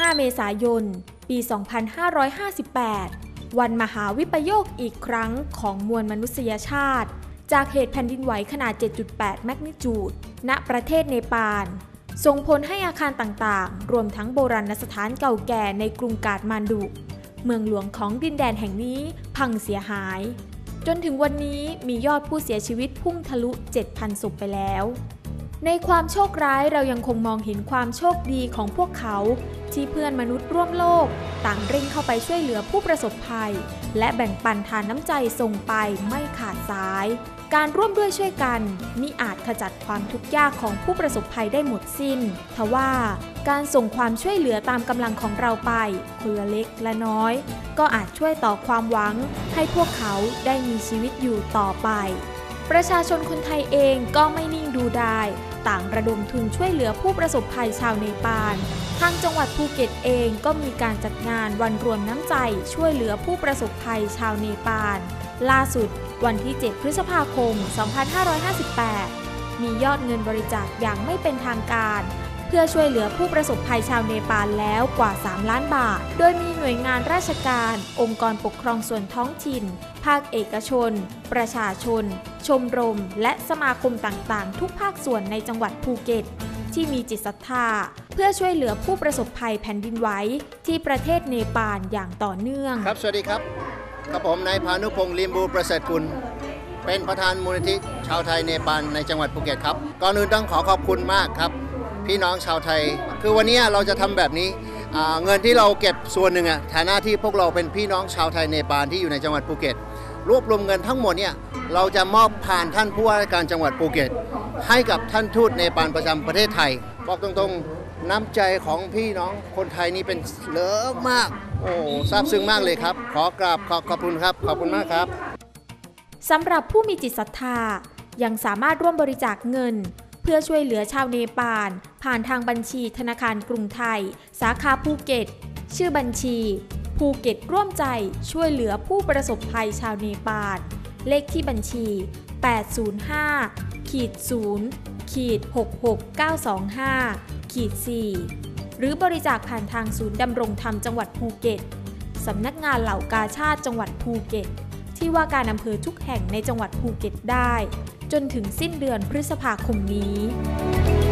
15 เมษายน ปี 2558 วันมหาวิปโยคอีกครั้งของมวลมนุษยชาติจากเหตุแผ่นดินไหวขนาด 7.8 แมกนิจูด ณ ประเทศเนปาลส่งผลให้อาคารต่างๆรวมทั้งโบราณสถานเก่าแก่ในกรุงกาฐมาณดุเมืองหลวงของดินแดนแห่งนี้พังเสียหายจนถึงวันนี้มียอดผู้เสียชีวิตพุ่งทะลุ 7,000 ศพไปแล้วในความโชคร้ายเรายังคงมองเห็นความโชคดีของพวกเขาที่เพื่อนมนุษย์ร่วมโลกต่างเร่งเข้าไปช่วยเหลือผู้ประสบภัยและแบ่งปันทานน้ำใจส่งไปไม่ขาดสายการร่วมด้วยช่วยกันมิอาจขจัดความทุกข์ยากของผู้ประสบภัยได้หมดสิ้นทว่าการส่งความช่วยเหลือตามกำลังของเราไปคนละเล็กละน้อยก็อาจช่วยต่อความหวังให้พวกเขาได้มีชีวิตอยู่ต่อไปประชาชนคนไทยเองก็ไม่นิ่งดูดายต่างระดมทุนช่วยเหลือผู้ประสบภัยชาวเนปาลทางจังหวัดภูเก็ตเองก็มีการจัดงานวันรวมน้ำใจช่วยเหลือผู้ประสบภัยชาวเนปาลล่าสุดวันที่ 7 พฤษภาคม 2558 มียอดเงินบริจาคอย่างไม่เป็นทางการเพื่อช่วยเหลือผู้ประสบภัยชาวเนปาลแล้วกว่า 3 ล้านบาทโดยมีหน่วยงานราชการองค์กรปกครองส่วนท้องถิ่นภาคเอกชนประชาชนชมรมและสมาคมต่างๆทุกภาคส่วนในจังหวัดภูเก็ตที่มีจิตศรัทธาเพื่อช่วยเหลือผู้ประสบภัยแผ่นดินไหวที่ประเทศเนปาลอย่างต่อเนื่องครับสวัสดีครับกับผมนายพานุพงษ์ลิมบูประเสริฐกุลเป็นประธานมูลนิธิชาวไทยเนปาลในจังหวัดภูเก็ตครับก่อนอื่นต้องขอขอบคุณมากครับพี่น้องชาวไทยคือวันนี้เราจะทำแบบนี้เงินที่เราเก็บส่วนหนึ่งฐานะที่พวกเราเป็นพี่น้องชาวไทยเนปาลที่อยู่ในจังหวัดภูเก็ตรวบรวมเงินทั้งหมดเนี่ยเราจะมอบผ่านท่านผู้ว่าราชการจังหวัดภูเก็ตให้กับท่านทูตเนปาลประจำประเทศไทยบอกตรงๆน้ำใจของพี่น้องคนไทยนี่เป็นเหลือมากโอ้ซาบซึ้งมากเลยครับขอกราบขอบคุณครับขอบคุณมากครับสำหรับผู้มีจิตศรัทธายังสามารถร่วมบริจาคเงินเพื่อช่วยเหลือชาวเนปาลผ่านทางบัญชีธนาคารกรุงไทยสาขาภูเก็ตชื่อบัญชีภูเก็ตร่วมใจช่วยเหลือผู้ประสบภัยชาวเนปาลเลขที่บัญชี 805-0-66925-4หรือบริจาคผ่านทางศูนย์ดำรงธรรมจังหวัดภูเก็ตสำนักงานเหล่ากาชาดจังหวัดภูเก็ตที่ว่าการอำเภอทุกแห่งในจังหวัดภูเก็ตได้จนถึงสิ้นเดือนพฤษภาคมนี้